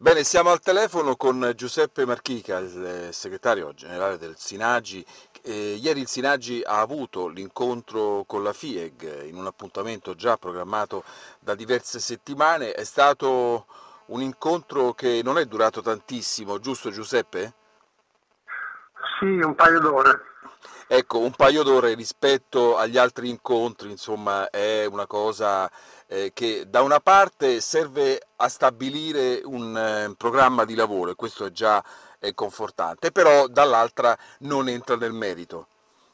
Bene, siamo al telefono con Giuseppe Marchica, il segretario generale del Sinagi. Ieri il Sinagi ha avuto l'incontro con la FIEG in un appuntamento già programmato da diverse settimane. È stato un incontro che non è durato tantissimo, giusto Giuseppe? Sì, un paio d'ore. Ecco, un paio d'ore rispetto agli altri incontri, insomma, è una cosa che da una parte serve a stabilire un programma di lavoro, e questo è già confortante, però dall'altra non entra nel merito.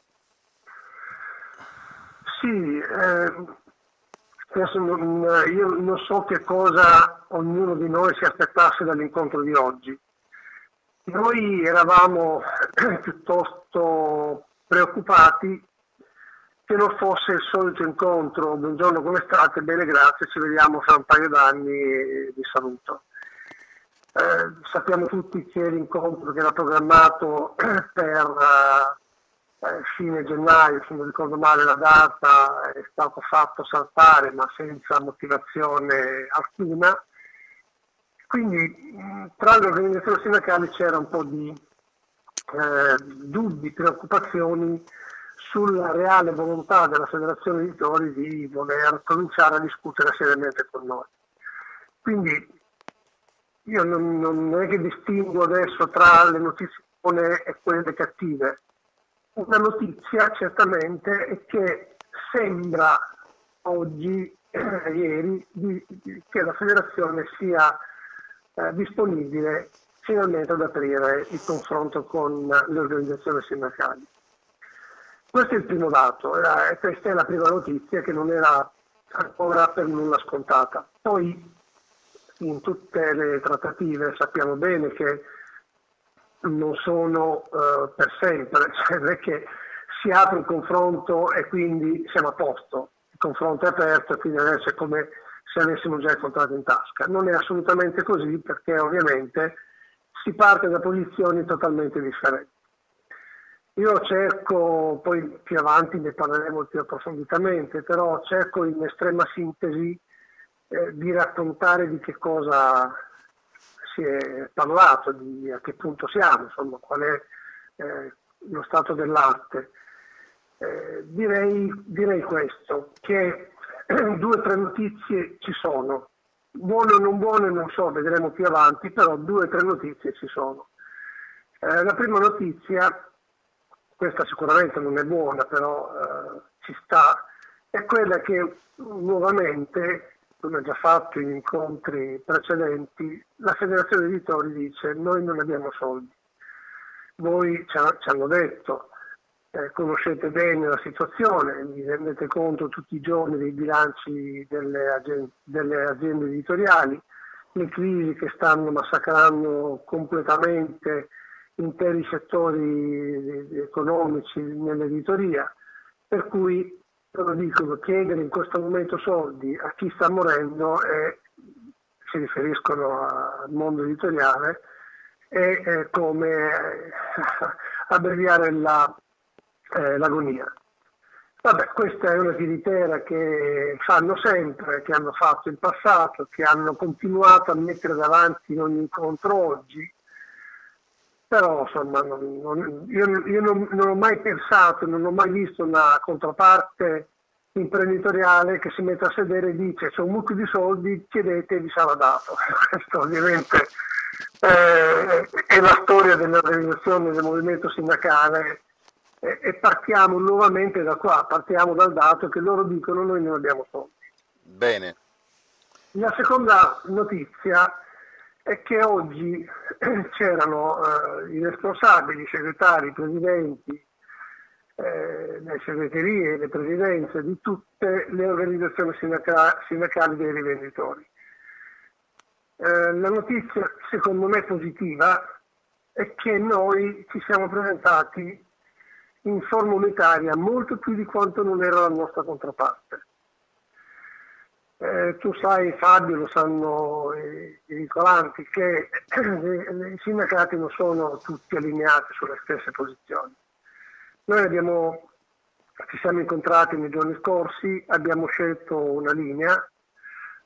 Sì, adesso io non so che cosa ognuno di noi si aspettasse dall'incontro di oggi. Noi eravamo piuttosto preoccupati che non fosse il solito incontro, buongiorno come state, bene grazie, ci vediamo fra un paio d'anni e vi saluto. Sappiamo tutti che l'incontro che era programmato per fine gennaio, se non ricordo male la data, è stato fatto saltare ma senza motivazione alcuna. Quindi tra le organizzazioni sindacali c'era un po' di dubbi, preoccupazioni sulla reale volontà della Federazione Editori di voler cominciare a discutere seriamente con noi. Quindi io non è che distingo adesso tra le notizie buone e quelle cattive. Una notizia certamente è che sembra oggi, ieri, che la federazione sia disponibile finalmente ad aprire il confronto con le organizzazioni sindacali. Questo è il primo dato, e questa è la prima notizia che non era ancora per nulla scontata. Poi in tutte le trattative sappiamo bene che non sono per sempre, cioè non è che si apre un confronto e quindi siamo a posto, il confronto è aperto e quindi adesso è come se avessimo già il contratto in tasca. Non è assolutamente così perché ovviamente si parte da posizioni totalmente differenti. Io cerco, poi più avanti ne parleremo più approfonditamente, però cerco in estrema sintesi di raccontare di che cosa si è parlato, di a che punto siamo, insomma, qual è lo stato dell'arte. Direi questo, che due o tre notizie ci sono, buone o non buone non so, vedremo più avanti, però due o tre notizie ci sono. La prima notizia, questa sicuramente non è buona, però ci sta, è quella che nuovamente, come ha già fatto in incontri precedenti, la Federazione Editori dice noi non abbiamo soldi. Voi ci hanno detto, conoscete bene la situazione, vi rendete conto tutti i giorni dei bilanci delle aziende editoriali, le crisi che stanno massacrando completamente interi settori economici nell'editoria, per cui loro dicono chiedere in questo momento soldi a chi sta morendo e si riferiscono al mondo editoriale è come abbreviare l'agonia. Vabbè, questa è una tiritera che fanno sempre, che hanno fatto in passato, che hanno continuato a mettere davanti in ogni incontro oggi, però insomma io non ho mai pensato, non ho mai visto una controparte imprenditoriale che si mette a sedere e dice c'è un mucchio di soldi, chiedete e vi sarà dato. Questo ovviamente è la storia dell'organizzazione del movimento sindacale e partiamo nuovamente da qua, partiamo dal dato che loro dicono noi non abbiamo soldi. Bene. La seconda notizia è che oggi c'erano i responsabili, i segretari, i presidenti, le segreterie, le presidenze di tutte le organizzazioni sindacali dei rivenditori. La notizia secondo me positiva è che noi ci siamo presentati in forma unitaria molto più di quanto non era la nostra controparte. Tu sai, Fabio, lo sanno i vincolanti, che i sindacati non sono tutti allineati sulle stesse posizioni. Noi ci siamo incontrati nei giorni scorsi, abbiamo scelto una linea,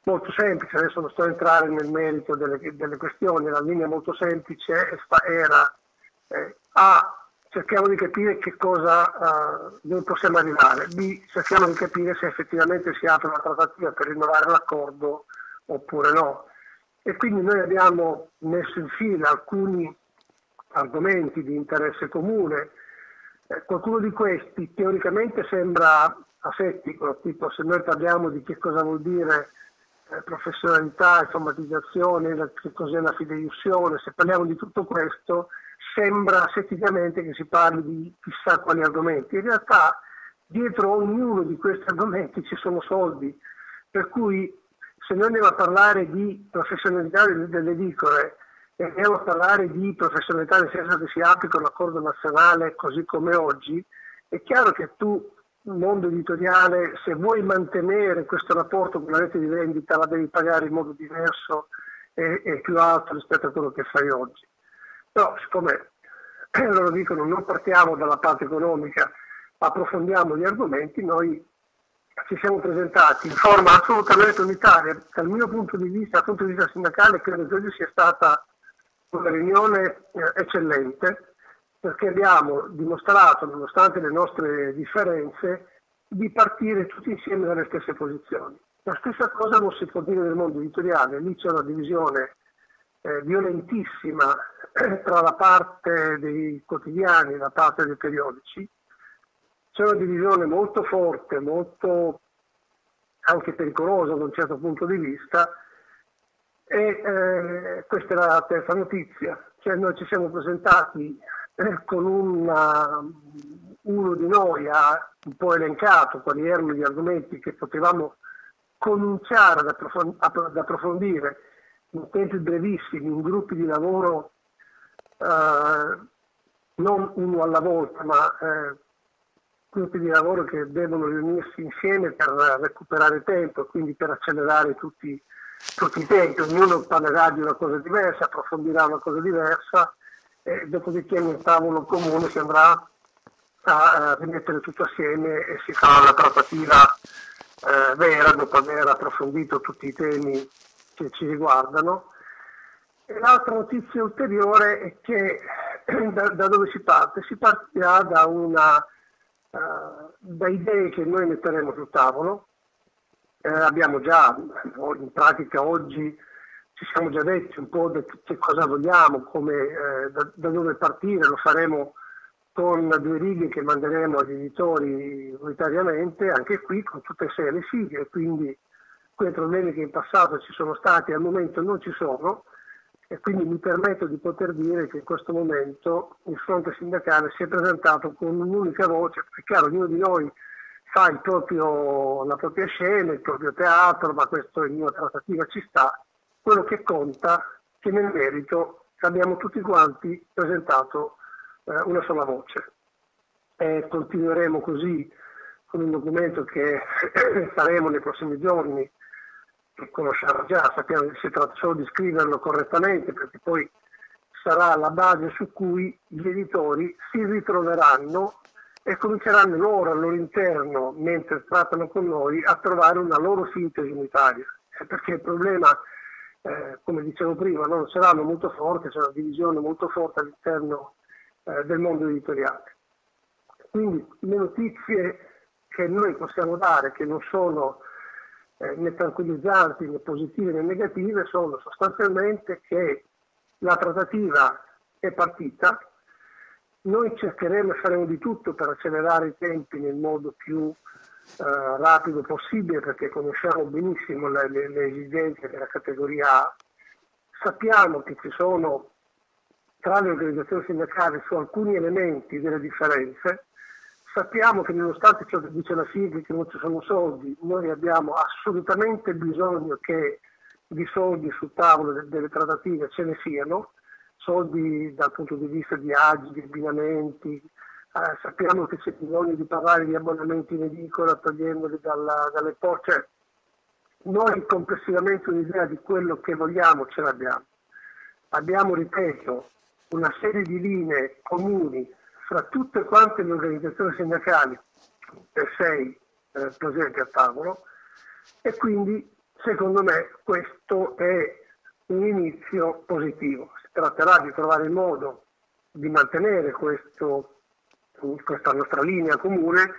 molto semplice, adesso non sto a entrare nel merito delle questioni, la linea molto semplice era A, cerchiamo di capire che cosa dove possiamo arrivare, B, cerchiamo di capire se effettivamente si apre una trattativa per rinnovare l'accordo oppure no. E quindi noi abbiamo messo in fila alcuni argomenti di interesse comune. Qualcuno di questi teoricamente sembra asettico, tipo se noi parliamo di che cosa vuol dire professionalità, informatizzazione, che cos'è la fideiussione, se parliamo di tutto questo sembra asetticamente che si parli di chissà quali argomenti. In realtà dietro ognuno di questi argomenti ci sono soldi, per cui se noi andiamo a parlare di professionalità delle edicole e andiamo a parlare di professionalità nel senso che si applica l'accordo nazionale così come oggi, è chiaro che tu, mondo editoriale, se vuoi mantenere questo rapporto con la rete di vendita la devi pagare in modo diverso e più alto rispetto a quello che fai oggi. Però siccome loro dicono non partiamo dalla parte economica, approfondiamo gli argomenti, noi ci siamo presentati in forma assolutamente unitaria. Dal mio punto di vista, dal punto di vista sindacale, credo che oggi sia stata una riunione eccellente, perché abbiamo dimostrato, nonostante le nostre differenze, di partire tutti insieme dalle stesse posizioni. La stessa cosa non si può dire del mondo editoriale, lì c'è una divisione violentissima tra la parte dei quotidiani e la parte dei periodici. C'è una divisione molto forte, molto anche pericolosa da un certo punto di vista, e questa è la terza notizia, cioè noi ci siamo presentati con uno di noi ha un po' elencato quali erano gli argomenti che potevamo cominciare ad approfondire in tempi brevissimi, in gruppi di lavoro, non uno alla volta, ma gruppi di lavoro che devono riunirsi insieme per recuperare tempo, quindi per accelerare tutti i tempi. Ognuno parlerà di una cosa diversa, approfondirà una cosa diversa, e dopodiché nel tavolo comune si andrà a rimettere tutto assieme e si farà una trattativa vera dopo aver approfondito tutti i temi che ci riguardano. E l'altra notizia ulteriore è che da dove si parte? Si partirà da idee che noi metteremo sul tavolo. Abbiamo già, in pratica oggi ci siamo già detti un po' che cosa vogliamo, da dove partire, lo faremo con 2 righe che manderemo agli editori unitariamente, anche qui con tutte e 6 le sigle, quindi quei problemi che in passato ci sono stati al momento non ci sono, e quindi mi permetto di poter dire che in questo momento il fronte sindacale si è presentato con un'unica voce, perché chiaro, ognuno di noi fa la propria scena, il proprio teatro, ma questo in una trattativa ci sta. Quello che conta è che nel merito abbiamo tutti quanti presentato una sola voce. E continueremo così con un documento che faremo nei prossimi giorni, che conosciamo già, sappiamo che si tratta solo di scriverlo correttamente, perché poi sarà la base su cui gli editori si ritroveranno e cominceranno loro al loro interno, mentre trattano con noi, a trovare una loro sintesi unitaria. Perché il problema, come dicevo prima, non saranno molto forti, c'è una divisione molto forte all'interno del mondo editoriale. Quindi le notizie che noi possiamo dare, che non sono né tranquillizzanti né positive né negative, sono sostanzialmente che la trattativa è partita. Noi cercheremo e faremo di tutto per accelerare i tempi nel modo più rapido possibile, perché conosciamo benissimo le esigenze della categoria A. Sappiamo che ci sono tra le organizzazioni sindacali su alcuni elementi delle differenze. Sappiamo che nonostante ciò che dice la FIGC, che non ci sono soldi, noi abbiamo assolutamente bisogno che di soldi sul tavolo delle trattative ce ne siano, soldi dal punto di vista di agi, di abbinamenti. Sappiamo che c'è bisogno di parlare di abbonamenti in edicola, togliendoli dalle poste. Cioè, noi complessivamente un'idea di quello che vogliamo ce l'abbiamo. Abbiamo, ripeto, una serie di linee comuni fra tutte quante le organizzazioni sindacali per 6 presenti al tavolo, e quindi Secondo me questo è un inizio positivo. Si tratterà di trovare il modo di mantenere questa nostra linea comune.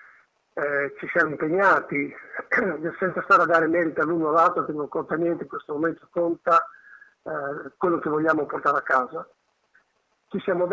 Ci siamo impegnati senza stare a dare merito all'uno o all'altro, che non conta niente in questo momento, conta quello che vogliamo portare a casa. Ci siamo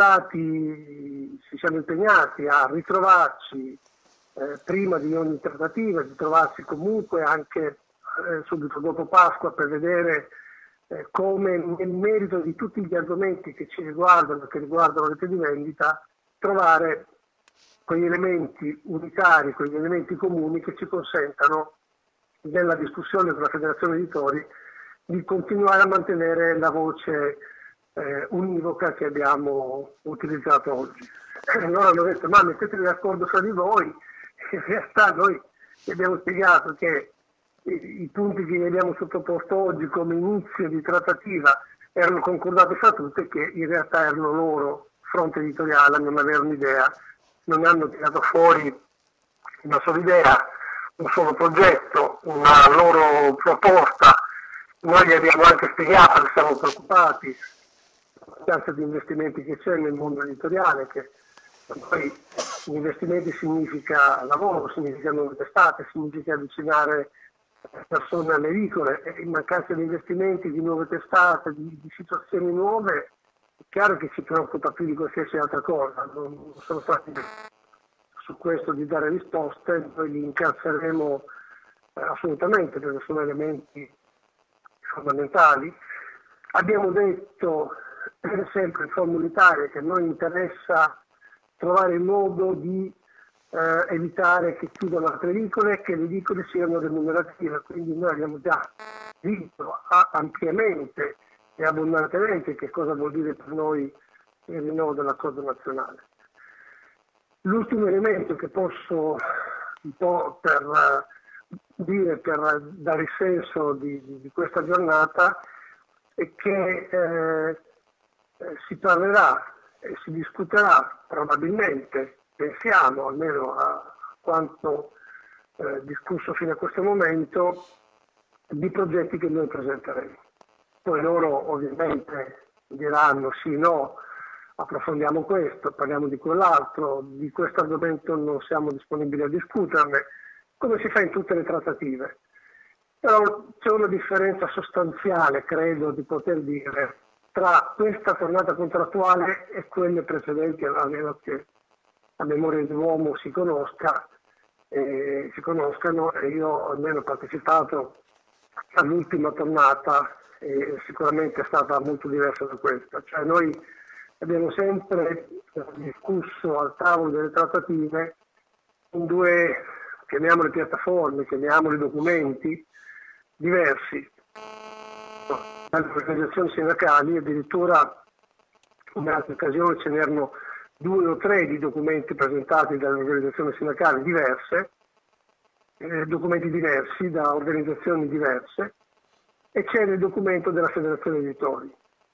impegnati a ritrovarci prima di ogni trattativa, di trovarsi comunque anche subito dopo Pasqua, per vedere come nel merito di tutti gli argomenti che ci riguardano, che riguardano le rete di vendita, trovare quegli elementi unitari, quegli elementi comuni che ci consentano, nella discussione con la Federazione Editori, di continuare a mantenere la voce univoca che abbiamo utilizzato oggi. Allora hanno detto: ma mettetevi d'accordo fra di voi. In realtà noi vi abbiamo spiegato che i punti che vi abbiamo sottoposto oggi come inizio di trattativa erano concordati fra tutti, che in realtà erano loro, fronte editoriale, non avevano idea, non hanno tirato fuori una sola idea, un solo progetto, una loro proposta. Noi gli abbiamo anche spiegato che siamo preoccupati della mancanza di investimenti che c'è nel mondo editoriale, che poi investimenti significa lavoro, significa nuove testate, significa avvicinare persone alle edicole, e in mancanza di investimenti, di nuove testate, di situazioni nuove, è chiaro che ci preoccupa più di qualsiasi altra cosa. Non sono stati su questo di dare risposte, noi li incalzeremo assolutamente, perché sono elementi fondamentali. Abbiamo detto sempre in forma unitaria che a noi interessa trovare il modo di evitare che chiudano altre edicole e che le edicole siano remunerative, quindi noi abbiamo già visto ampiamente e abbondantemente che cosa vuol dire per noi il rinnovo dell'accordo nazionale. L'ultimo elemento che posso un po' per dare il senso di questa giornata è che si parlerà e si discuterà probabilmente, pensiamo, almeno a quanto discusso fino a questo momento, di progetti che noi presenteremo. Poi loro ovviamente diranno sì, no, approfondiamo questo, parliamo di quell'altro, di questo argomento non siamo disponibili a discuterne, come si fa in tutte le trattative. Però c'è una differenza sostanziale, credo di poter dire, tra questa tornata contrattuale e quelle precedenti, almeno che la memoria dell'uomo si conoscano, e io almeno ho partecipato all'ultima tornata e sicuramente è stata molto diversa da questa. Cioè noi abbiamo sempre discusso al tavolo delle trattative in due, chiamiamole piattaforme, chiamiamoli documenti diversi, dalle organizzazioni sindacali. Addirittura in altre occasioni ce n'erano 2 o 3 di documenti presentati dalle organizzazioni sindacali diverse, documenti diversi da organizzazioni diverse, e c'era il documento della Federazione Editori.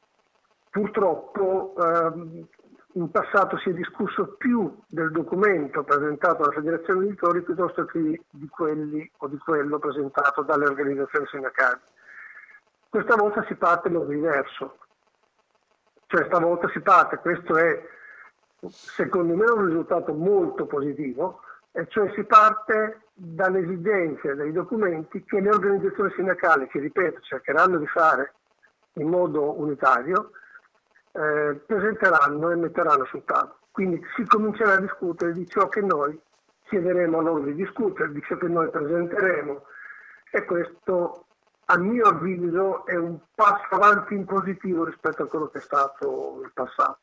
Purtroppo in passato si è discusso più del documento presentato dalla Federazione Editori piuttosto che di quelli o di quello presentato dalle organizzazioni sindacali. Questa volta si parte in modo diverso, cioè stavolta si parte, questo è secondo me un risultato molto positivo, e cioè si parte dalle esigenze, dai documenti che le organizzazioni sindacali, che ripeto cercheranno di fare in modo unitario, presenteranno e metteranno sul tavolo. Quindi si comincerà a discutere di ciò che noi chiederemo a loro di discutere, di ciò che noi presenteremo, e questo a mio avviso è un passo avanti in positivo rispetto a quello che è stato il passato.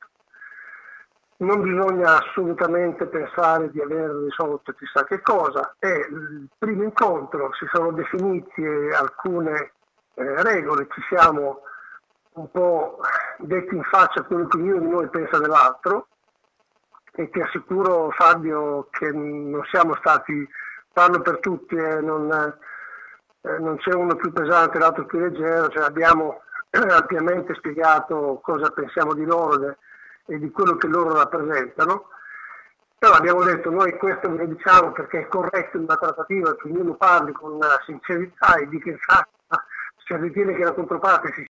Non bisogna assolutamente pensare di aver risolto chissà che cosa. È il primo incontro, si sono definite alcune regole, ci siamo un po' detti in faccia quello che ognuno di noi pensa dell'altro, e ti assicuro, Fabio, che non siamo stati, parlo per tutti, non c'è uno più pesante e l'altro più leggero, cioè abbiamo ampiamente spiegato cosa pensiamo di loro e di quello che loro rappresentano, Però abbiamo detto noi questo ve lo diciamo perché è corretto in una trattativa che ognuno parli con sincerità e di che sa, se ritiene che la controparte si